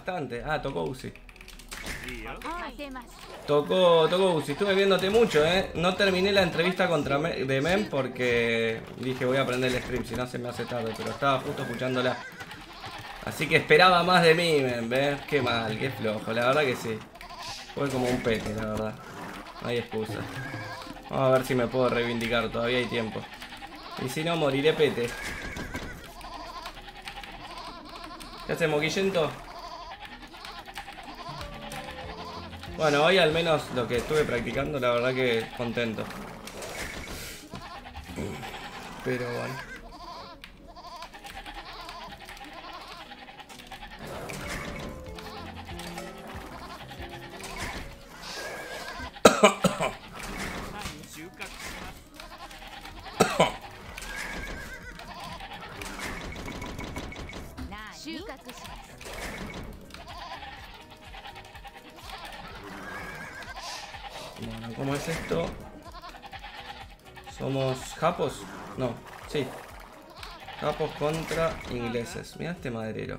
bastante. Ah, tocó Uzi. いいよ。 Tocó Uzi. Estuve viéndote mucho, No terminé la entrevista de Mem porque dije voy a aprender el stream, si no se me hace tarde. Pero estaba justo escuchándola. Así que esperaba más de mí, Mem, ¿ves? Qué mal, qué flojo. La verdad que sí. Fue como un pete, la verdad. No hay excusa. Vamos a ver si me puedo reivindicar. Todavía hay tiempo. Y si no, moriré pete. ¿Qué hacemos, Guillento? Bueno, hoy al menos lo que estuve practicando, la verdad que contento. Pero bueno. Bueno, ¿cómo es esto? ¿Somos japos? No, sí. Japos contra ingleses. Mira este maderero.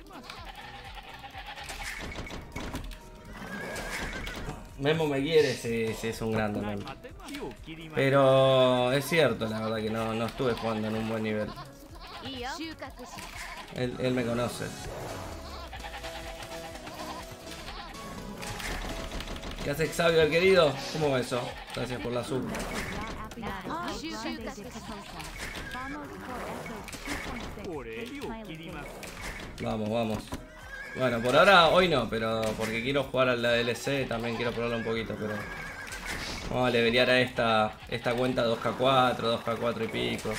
Memo me quiere, sí, es un grande Memo. Pero es cierto, la verdad que no estuve jugando en un buen nivel. Él me conoce. ¿Qué hace Xavier, el querido? ¿Cómo va eso? Gracias por la sub. Vamos, vamos. Bueno, por ahora hoy no, pero porque quiero jugar a la DLC, también quiero probarla un poquito, pero vamos a levelear a esta cuenta 2K4, 2K4 y pico.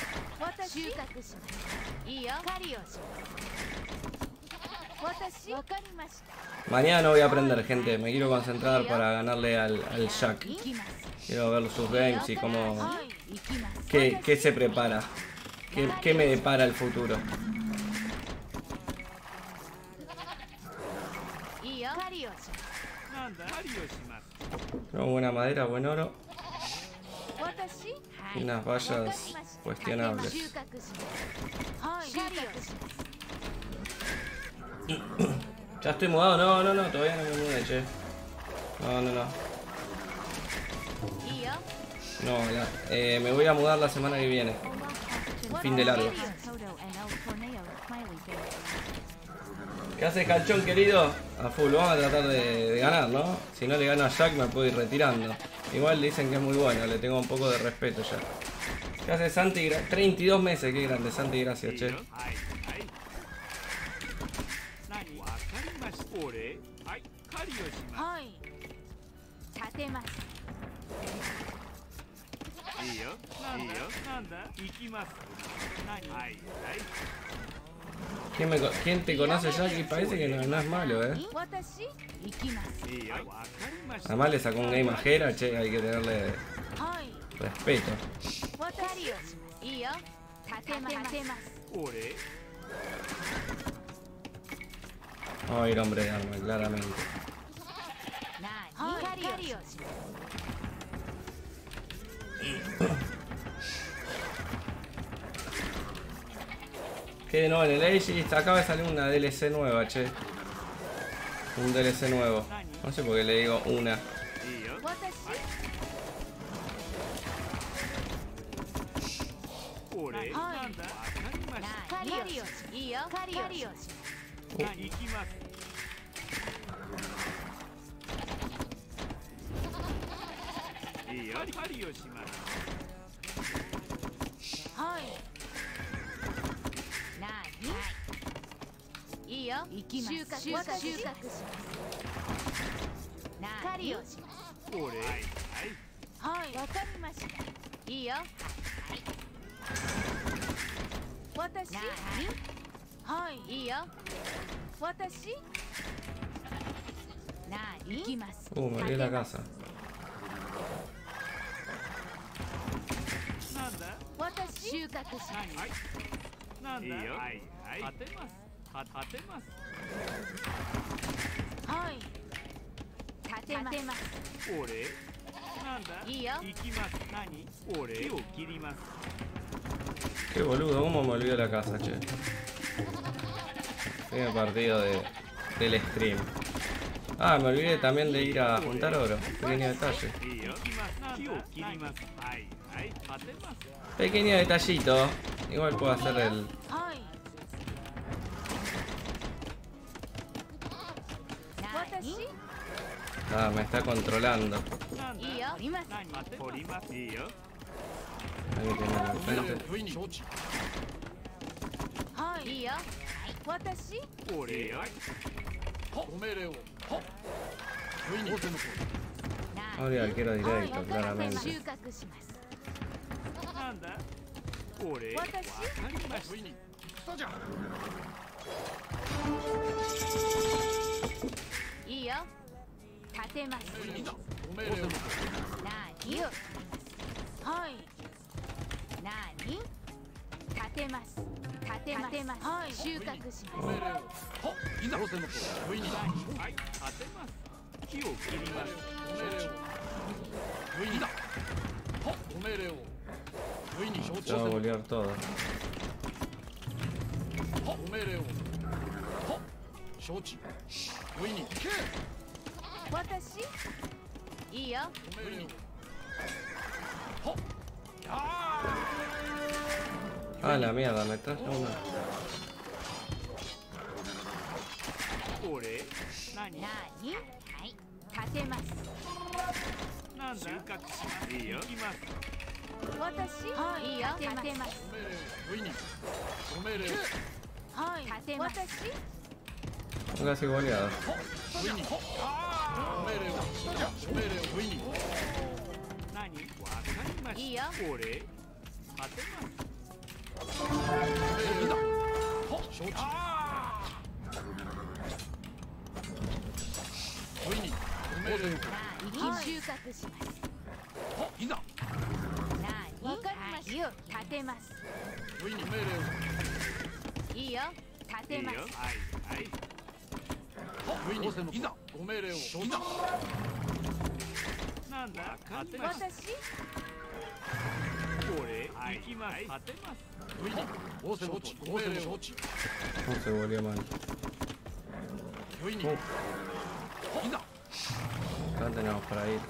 Mañana no voy a aprender, gente. Me quiero concentrar para ganarle al Jack. Quiero ver sus games y cómo... ¿Qué se prepara? ¿Qué me depara el futuro? No, buena madera, buen oro. Y unas vallas cuestionables. Ya estoy mudado, no, todavía no me mudé, che. No. No, me voy a mudar la semana que viene. Fin de largo. ¿Qué haces, Calchón, querido? A full, vamos a tratar de ganar, ¿no? Si no le gano a Jack me puedo ir retirando. Igual dicen que es muy bueno, le tengo un poco de respeto ya. ¿Qué haces, Santi? 32 meses, qué grande, Santi, gracias, che. ¿Quién te conoce, Jackie? Parece que no es malo, Además le sacó un game a Jera, che, hay que tenerle respeto. Vamos a ir hombre de arma, claramente. Que no, en el Aegis acaba de salir una DLC nueva, che. Un DLC nuevo. No sé por qué le digo una. Me olvidé la casa. Qué boludo, cómo me olvidó la casa, che. Primer partido de del stream. Ah, me olvidé también de ir a juntar oro. Pequeño detalle. Pequeño detallito. Igual puedo hacer el... Ah, me está controlando. Ahí tiene el frente. Ahora arquero directo, claramente. Ya va a bolear todo. Ah, la mierda, me traje una. Casi goleado. No se volvió mal. Acá tenemos para ir.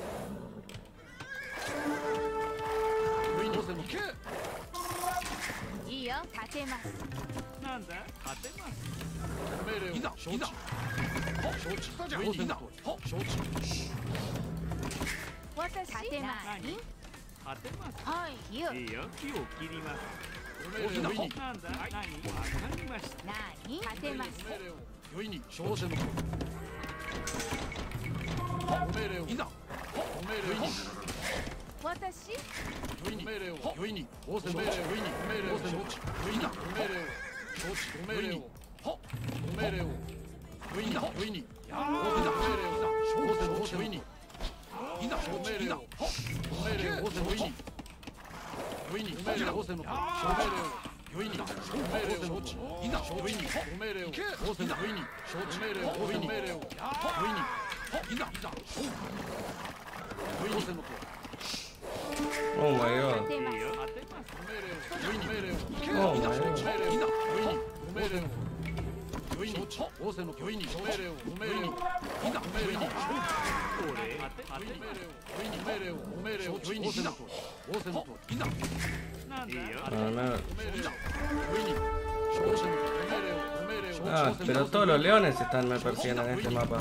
Oh my god. Oh my god. Ah, pero todos los leones me persiguiendo en este mapa.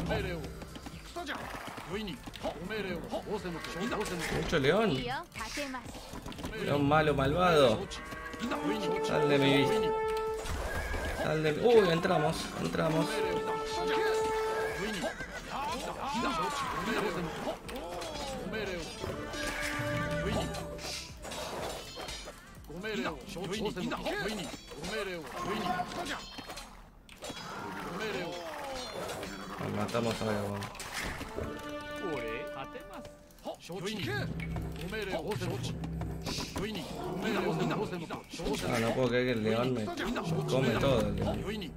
Mucho león. León malo, malvado. Sal de mi vista. Sal de mi... Uy, entramos. Nos matamos a León. Ah, no puedo creer que el león me come todo el león.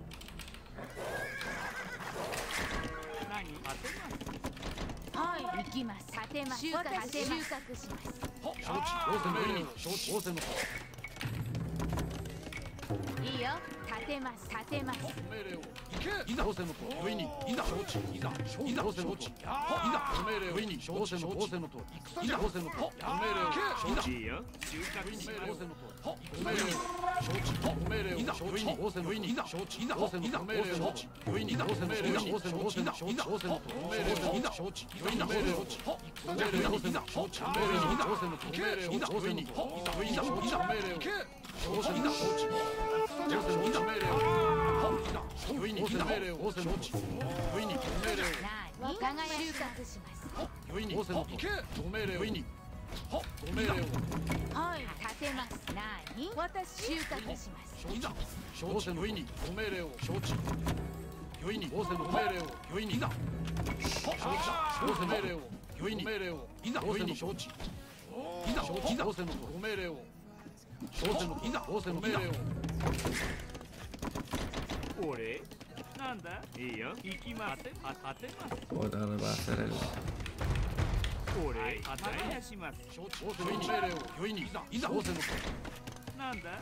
いいよ。立てます。立てます。 命令を行け。いざ当選のと良いにいざ承知いざ当選のといざ命令を良いに当選の当選のといざ当選のと命令を承知いいよ。収穫し当選のと命令を承知命令を承知当選のいざ承知いざ当選の命令を承知良いに当選のいざ当選の当選の当選のと命令をいざ承知良いな命令を命令をいざ承知命令をいざ当選のと命令をいざ当選にいざ承知命令を当選いざ承知当選のいざ命令を良いにいざ命令を当選の良いに命令を我が家収穫します。 良いに当選のと命令を良いに命令をはい。立てます。何？私収穫します。 いざ承知良いに命令を承知良いに当選の命令を良いにいざ承知当選命令を良いに命令をいざ当選の承知いざ承知当選の命令を承知のいざ当選の命令を俺なんだいいよ行きます当てます Ahora va a hacer el. 俺働きします承知当選の命令を良いにいざ当選のなんだ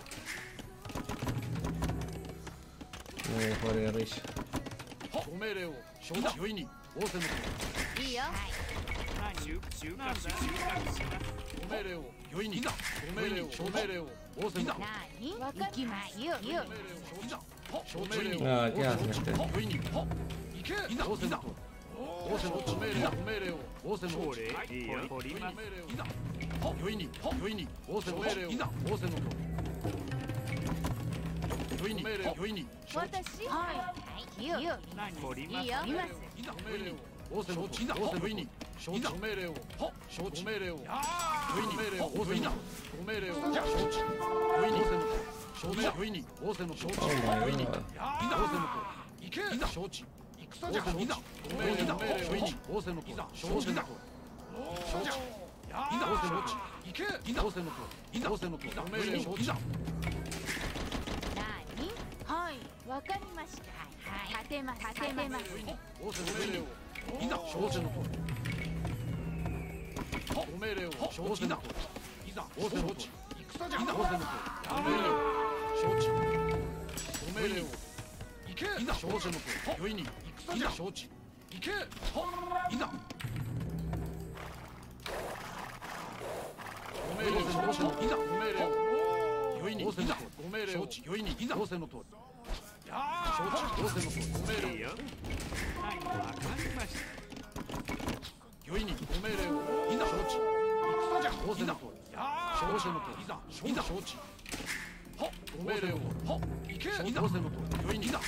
Jorge Rich. 命令を承知良いに当選のいいよ。 収穫します命令を良いにいざ命令を命令を当選だ何？行きます。よよ。 承知命令を Ah, ¿qué hace este? 良いに行けいざ当選だ当選の命令を命令を当選の俺いいよ取ります命令をいざ良いに良いに当選の命令をいざ当選の良いに命令を良いに私。はい。よよ。 何取りますいいよ。見ます。 いざ命令を当選のいざ当選のいに承知命令を承知命令を良いに命令を当選だ命令を承知良いに承知良いに当選の承知 Oh my 良いにい god. ざ当選の行けいざ承知戦じゃいざ命令だ良いに当選のいざ承知だ承知いざ当選の行けいざ当選のいざ当選の命令を承知だ何？はい。わかりました。はい。立てます。立てます。 当選の命令をいざ承知の命令を承知だいざ当選の戦じゃいざ当選の命令を承知命令を行けいざ承知の良いに戦じゃ承知行けいざ命令を承知のいざ命令を良いにいざ命令を承知良いにいざ当選のと承知当選のと命令をいいよ何わかりました良いにご命令をいざ承知戦じゃ当選のと承知のといざ承知ご命令を行けいざ当選のと良いにいざ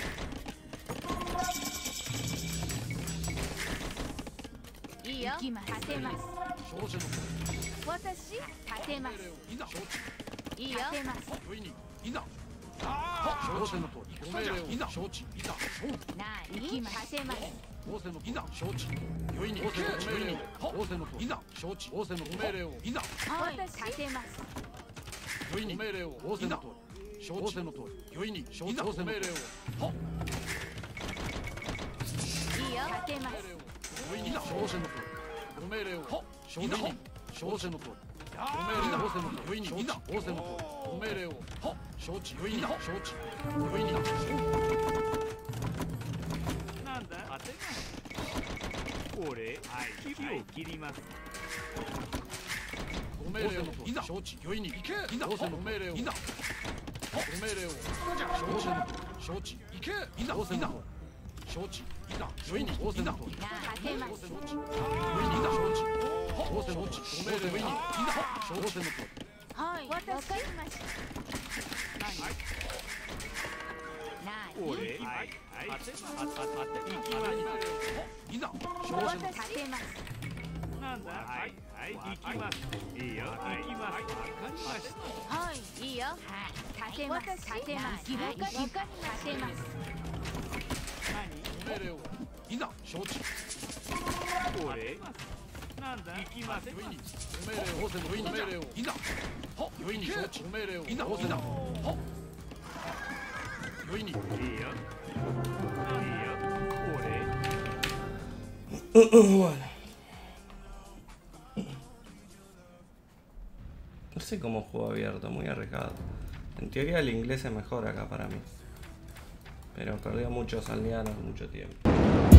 いいよ。立てます。 承知のと私。立てます。 いざ承知いいよ。立てます。 良いにいざ承知のとご命令をいざ承知いざ何？立てます。 当選のいざ承知良いに当選の命令を当選のといざ承知当選の命令をいざはい。立てます。 良いに命令を当選のと承知のと良いに承知当選の命令をいいよ。立てます。 良いに承知のとご命令を承知に承知のとご命令を当選のと良いにいざ当選のとご命令を承知良いに承知良いになんだ当てます俺木を切りますご命令をいざ承知良いに行けいざ当選の命令をいざご命令を承知の承知行けいざ当選の承知いざ良いに当選の立てます。 承知良いにいざ承知当選のご命令をいざ承知のはい。わかりました。何？ 俺当てます行きますいざ承知の立てます。 なんだ行きますいいよ行きますわかりましたはい。いいよ。はい。立てます。立てます。わかりました。立てます。 ご命令をいざ承知俺なんだ行きます良いにご命令を当選の良いに命令をいざ良いに承知ご命令をいざ当選だ良いにいいよ俺 Bueno. No sé cómo juego abierto, muy arriesgado. En teoría el inglés es mejor acá para mí. Pero perdió muchos aldeanos mucho tiempo.